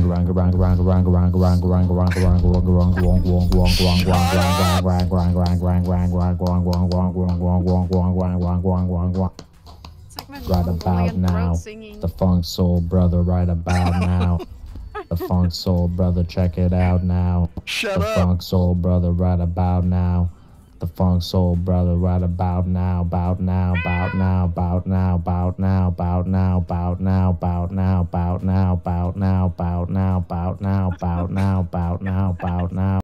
Right about now, the funk soul brother. Right about now, the funk soul brother. Check it out now. Shut The up. funk soul brother. Right about now. The funk soul brother. Right about now. About now. About now. About now. About now. About now. About now. About now. About now. About now. About now. About now. About now. About now. About now.